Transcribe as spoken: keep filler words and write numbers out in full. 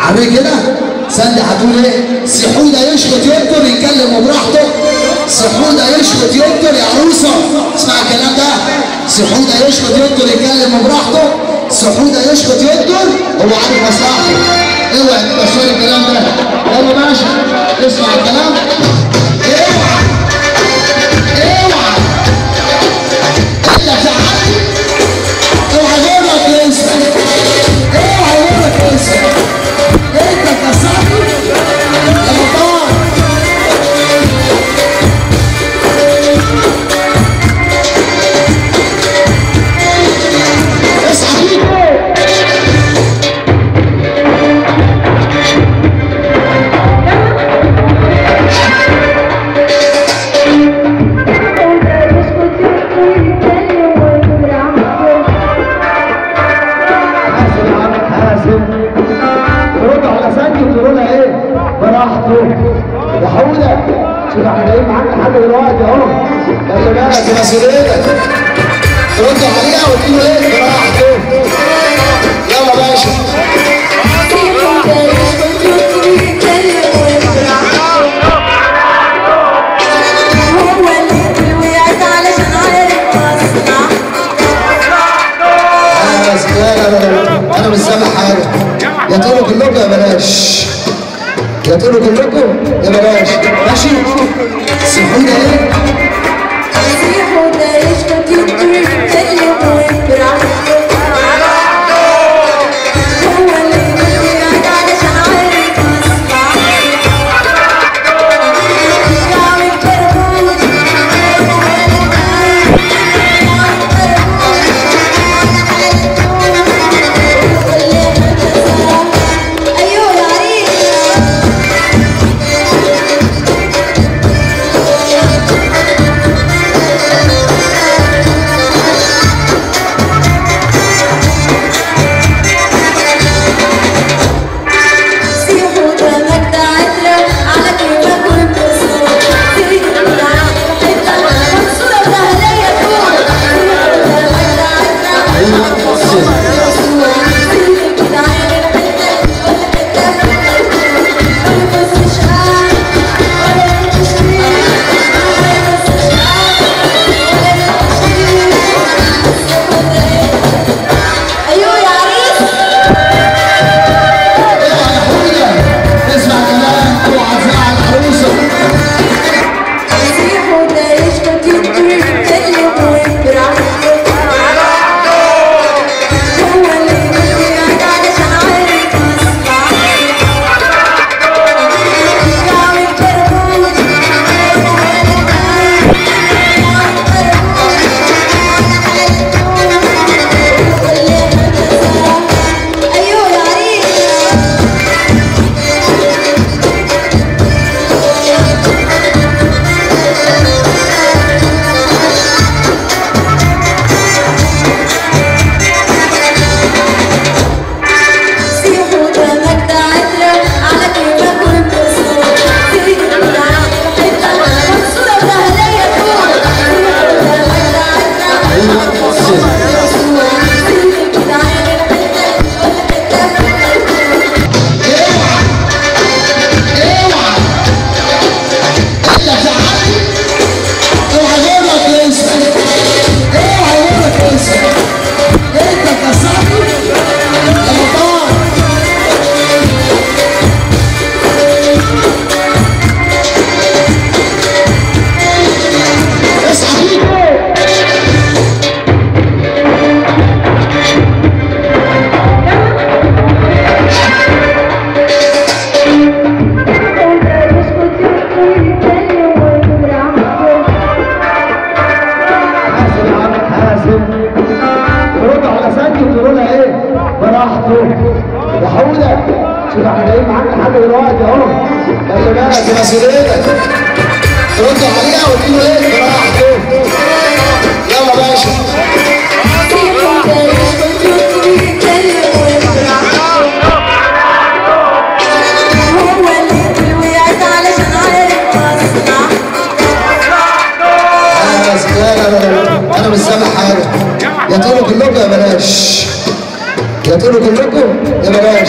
عارف كده؟ سندي هتقول ايه؟ سحودة يشخط يقدر يتكلم براحته. سحودة يشخط يقدر يا عروسة، اسمع الكلام ده. سحودة يشخط يقدر يتكلم براحته. سحودة يشخط يقدر هو عارف مصلحته. اوعى تبقى شوية الكلام ده. يلا باشا اسمع الكلام. اوعى اوعى انت زعلتني. اوعى اقول لك اسمع. اوعى اقول لك اسمع. انت كسرتني يا بطال. اصحى فيكو. يا حودة شوف احنا جايين معاك لحد دلوقتي اهو. خلي بالك دي مسؤوليتك. تردوا عليها وتقولوا ايه؟ براحته. يلا باشا. هو اللي وقعت علشان عارف مصلحته. انا بس لا لا لا انا مش سامع حاجة. يا تقولوا كلكم يا بلاش. يا تقولوا كلكم يا بلاش. ماشي؟ سحودة ايه؟ سحودة يشخط يقدر يتكلم براحته. هو اللي وقعت علشان عارف مصلحته. يعمل كربوش يا حودة شوف احنا جايين معاك لحد دلوقتي اهو. خلي بالك دي مسؤوليتك. تردوا عليها وتقولوا ايه؟ براحته. يلا باشا. هو اللي وقعت علشان عارف مصلحته. انا بس لا لا لا انا مش سامع حاجة. يا تقولوا كلكم يا بلاش. يا تقولوا كلكم يا بلاش.